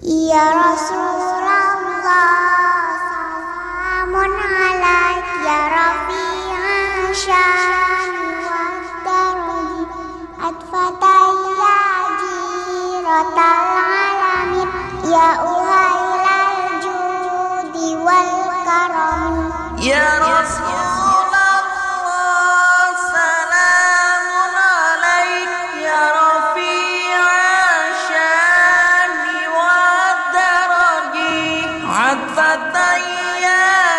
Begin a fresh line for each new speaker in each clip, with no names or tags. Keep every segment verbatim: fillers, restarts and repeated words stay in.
Ya Rasulullah, salamun alaik ya rafi'an syani wa daraji atfatayya jiratal alamin ya uhailal judi wal karam. Ya Rasulullah, salamun alaik ya rafi'an syani wa daraji atfatayya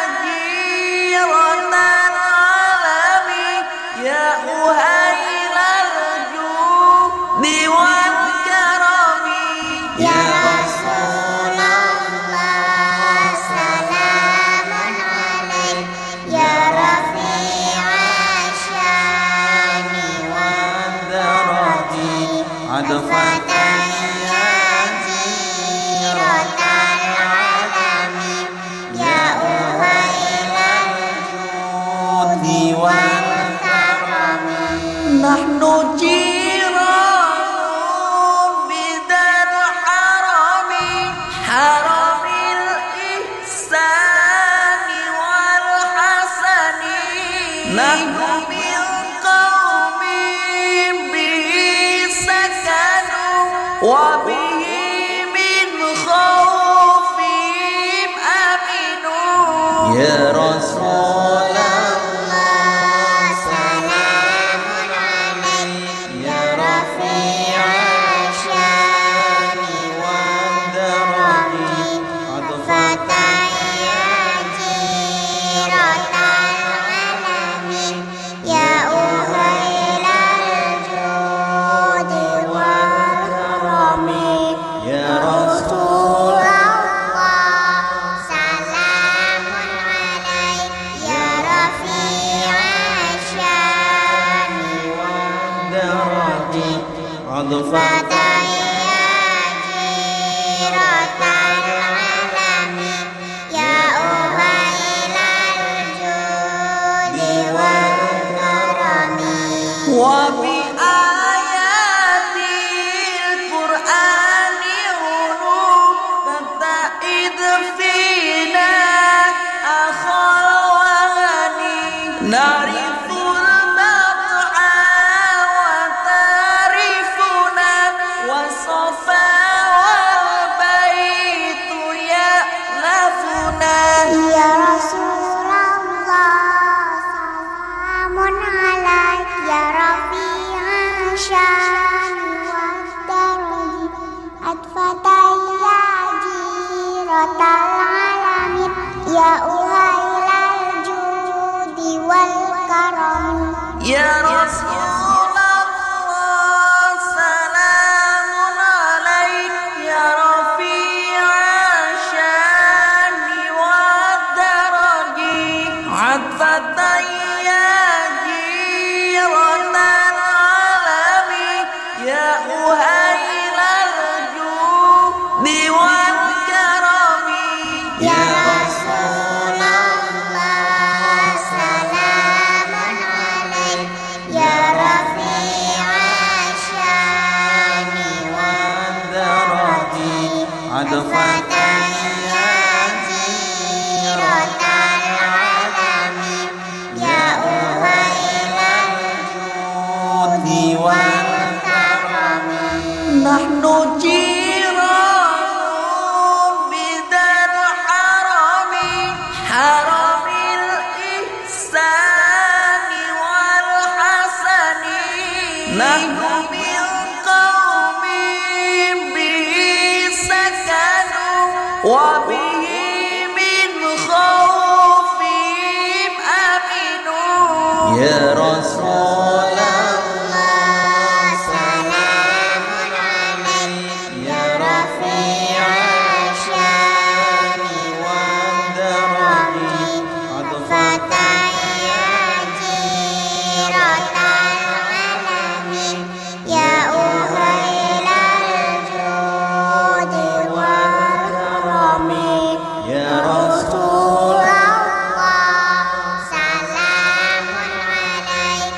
jiratal alamin ya uhailal judi wal karam. Ya Rasulullah, salamun alaik ya rafi'an syani wa daraji atfatayya jiratal alamin ya uhailal judi wal karam. Nahnu jiranun bidar harami haramil ihsani wal hasani. Nahnu min qaumin bihi sakanu wa bihi min khawfihim aminu. Ya Rasulullah, salamun alaik ya rafi'an syani wa daraji atfatayya jiratal alamin ya uhailal judi wal karam. Ya Rasulullah, salamun alaik ya rafi'an syani wa daraji atfatayya jiratal alamin ya uhailal judi wal karam. Wa bi ayatil Qur'ani ulum tata'id fina akhal wahani nariful mat'a wa tarifuna wa safa wal baitu ya'lafuna. Ya Rasulullah, salamun alaik ya rafi'an syani wa daraji atfatayya jiratal alamin ya uhailal judi wal karam. Ya Rasulullah, salamun alaik ya rafi'an syani wa daraji atfatayya jiratal alamin ya uhailal judi wal karam. Ya Rasulullah, salamun alaik ya rafi'an syani wa daraji atfatayya jiratal alamin ya uhailal judi wal karam. Nahnu jiranun bidar harami haramil ihsani wal hasani. Nahnu min qaumin bihi sakanu wa bihi min khawfihim aminu. Ya Rasulullah, salamun alaik ya rafi'an syani wa daraji atfatayya jiratal alamin ya uhailal judi wal karam. Ya Rasulullah, salamun alaik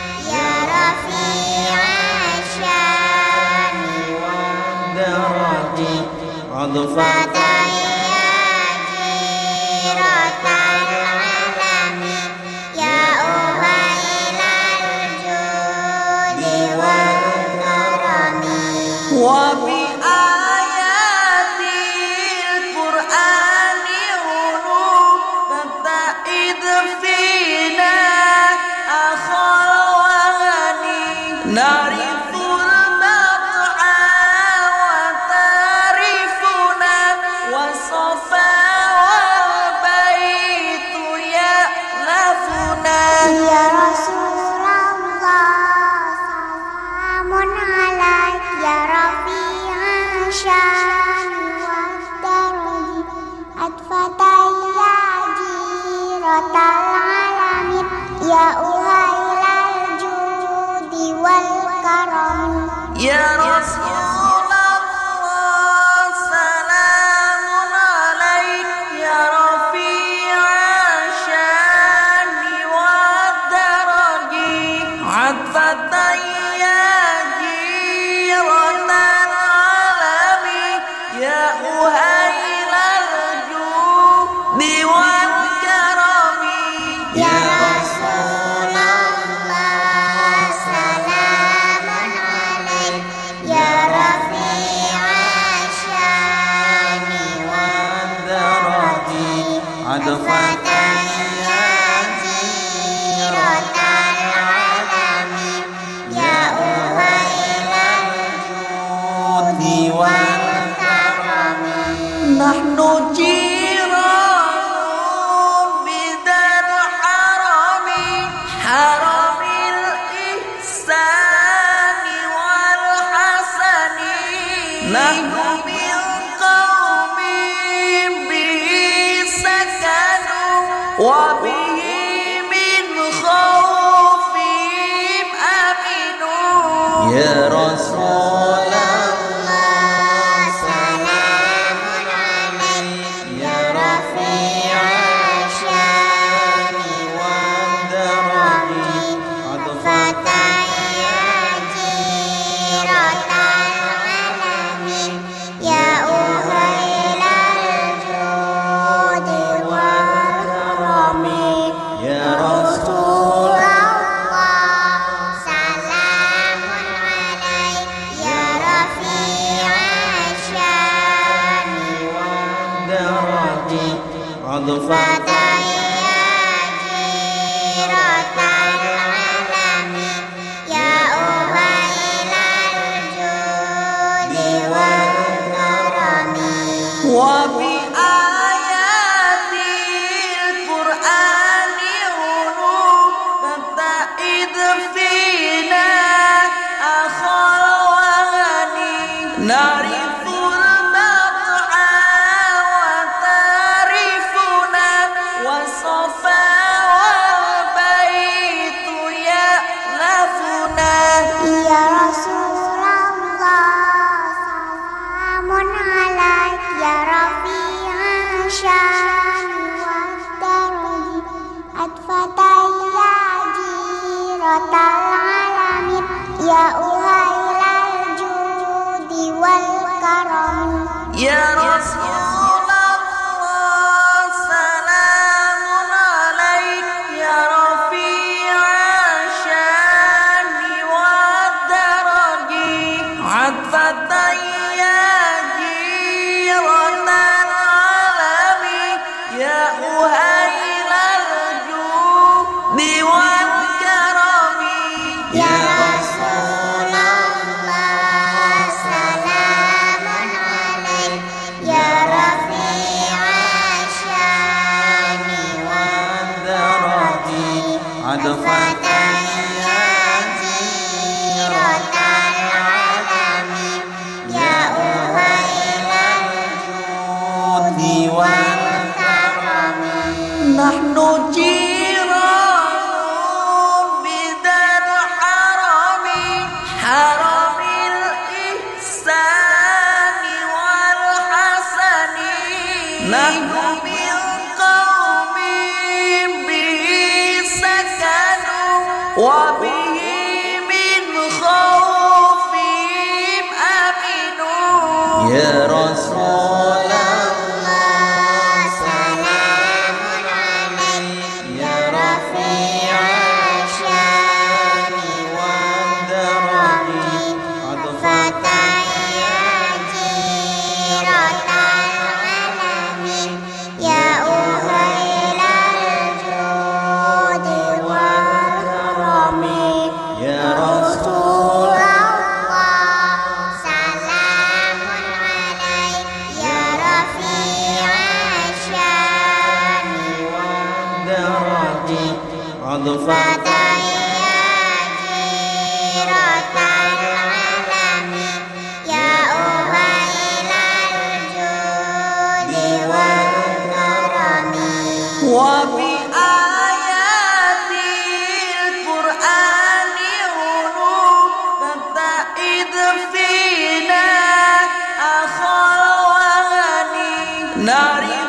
Ya Rasul
fataya jiratal alami ya uhailal judi wal karami
wa bi ayatil qur'ani ulum tata'id fina akhawani nari